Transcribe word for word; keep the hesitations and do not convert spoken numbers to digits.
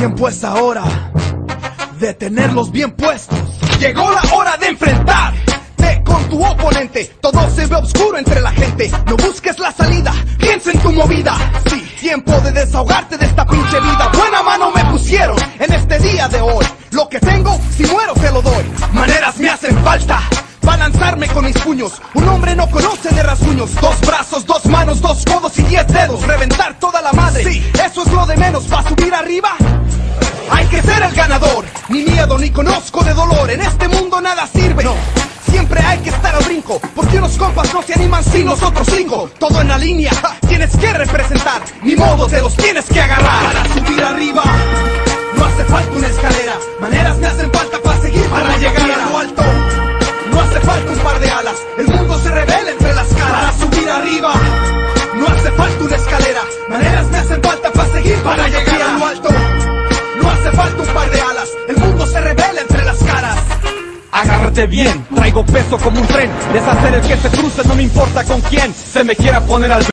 tiempo es ahora de tenerlos bien puestos. Llegó la hora de enfrentarte con tu oponente. Todo se ve oscuro entre la gente. No busques la salida, piensa en tu movida. Sí, tiempo de desahogarte de esta pinche vida. Buena mano me pusieron en este día de hoy. Lo que tengo, si muero te lo doy. Maneras me hacen falta, balanzarme con mis puños. Un hombre no conoce de rasguños. Dos brazos, dos manos, dos codos y diez dedos. Reventar toda la madre, sí, eso es lo de menos. ¿Va a subir arriba? Hay que ser el ganador. Ni miedo ni conozco de dolor. En este mundo nada sirve, no. Siempre hay que estar al brinco, porque unos compas no se animan sin nosotros cinco. Todo en la línea, ja, tienes que representar. Ni modo, te los tienes que agarrar. Para subir arriba no hace falta una escalera. Maneras me hacen falta para seguir, para llegar a lo alto. No hace falta un par de alas, el mundo se revela entre las caras. Para subir arriba no hace falta una escalera. Maneras me hacen falta para seguir, para llegar a lo alto. No hace falta un par de alas, el mundo se revela entre las caras. Agárrate bien, traigo peso como un tren. Deshacer el que se cruce, no me importa con quién se me quiera poner al